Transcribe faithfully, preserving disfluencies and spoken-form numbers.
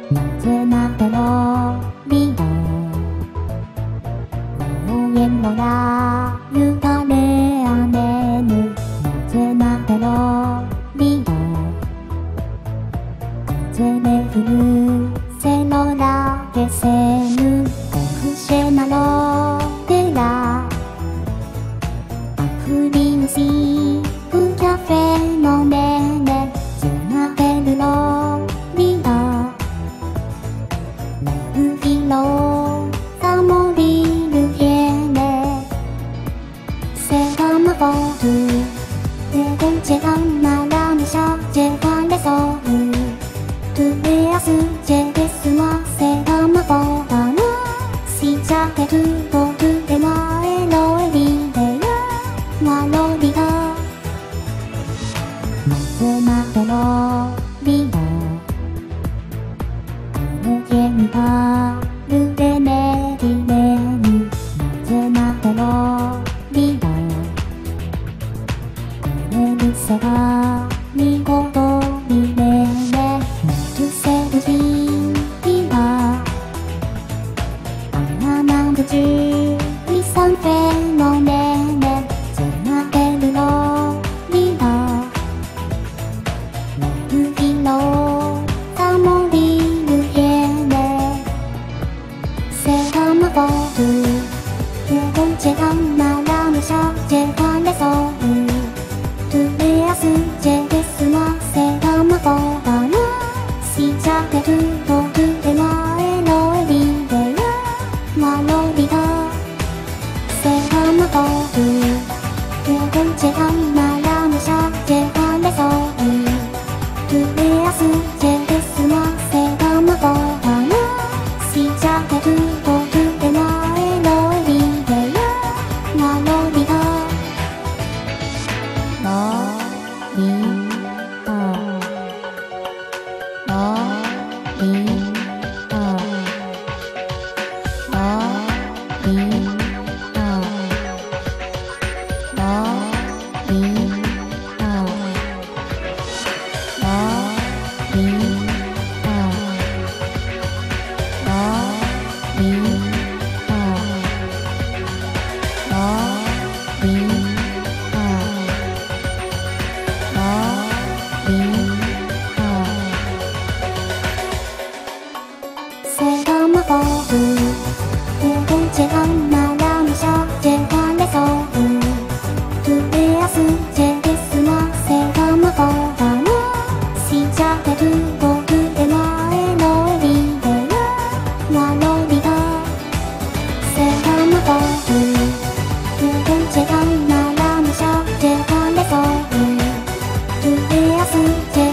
なぜなてのリード応援のらゆかれあねぬなぜなてのリード風で降るせのらけせぬご不正なのでらアフリンシーキャフェのねねつなげるのリードルビロサモリルヘネセガマボトゥデゴンチェアンナラミシャジェガレソウトゥレアスジェデスマセガマボタナシジャテトゥボトゥデマエロエリデヤマロリダなぜなてのリードゲンパルデネディレニなぜなてのリードこれルセが見事リレネネトゥセルジンリバアナナンブジリサンフェのネネつなげるのリードルビロサモリルヘネセガマボトゥデゴンチェアンナラミシャジェガレソウトゥレアスジェデスマセガマボタナシジャテトゥボトゥデマエロエリデヤマロリダセガマボトゥデゴンチェアンナラミシャジェガレソウトゥレアスジェデスマセガマボタナシジャテトゥボトゥデマエロエリデヤマロリダロリダロリダロリダロリダロリセガマボトゥデゴンチェアンナラミシャジェガレソウトゥレアスジェデスマセガマボタナシジャテトゥボトゥデマエロエリデヤマロリダセガマボトゥデゴンチェアンナラミシャジェガレソウトゥレアスジェ